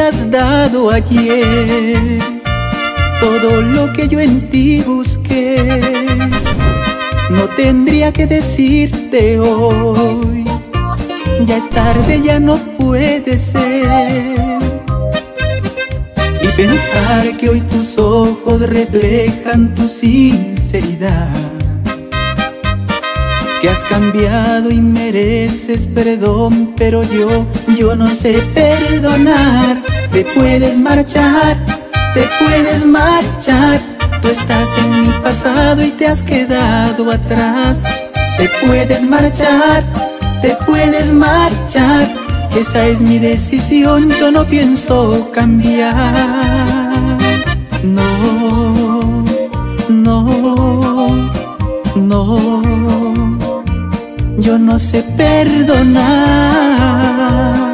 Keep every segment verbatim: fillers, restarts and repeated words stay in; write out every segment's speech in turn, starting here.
hubieras dado ayer todo lo que yo en ti busqué, no tendría que decirte hoy, ya es tarde, ya no puede ser. Y pensar que hoy tus ojos reflejan tu sinceridad, que has cambiado y mereces perdón, pero yo, yo no sé perdonar. Te puedes marchar, te puedes marchar, tú estás en mi pasado y te has quedado atrás. Te puedes marchar, te puedes marchar, esa es mi decisión, yo no pienso cambiar. No, no, no, yo no sé perdonar.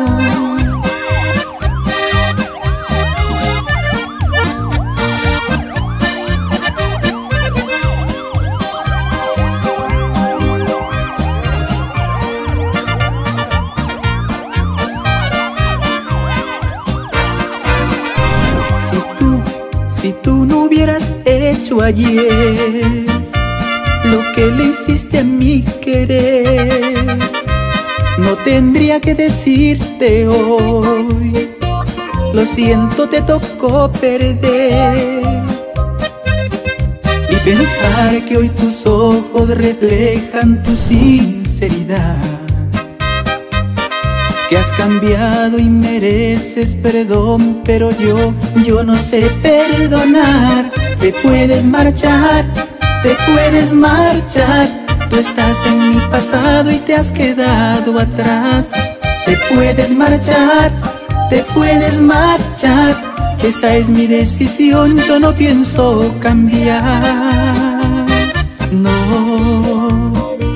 Si tú no hubieras hecho ayer lo que le hiciste a mi querer, no tendría que decirte hoy, lo siento, te tocó perder. Y pensar que hoy tus ojos reflejan tu sinceridad, que has cambiado y mereces perdón, pero yo, yo no sé perdonar. Te puedes marchar, te puedes marchar, tú estás en mi pasado y te has quedado atrás. Te puedes marchar, te puedes marchar, esa es mi decisión, yo no pienso cambiar. No,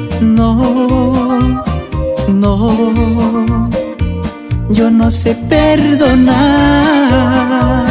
no, no, yo no sé perdonar.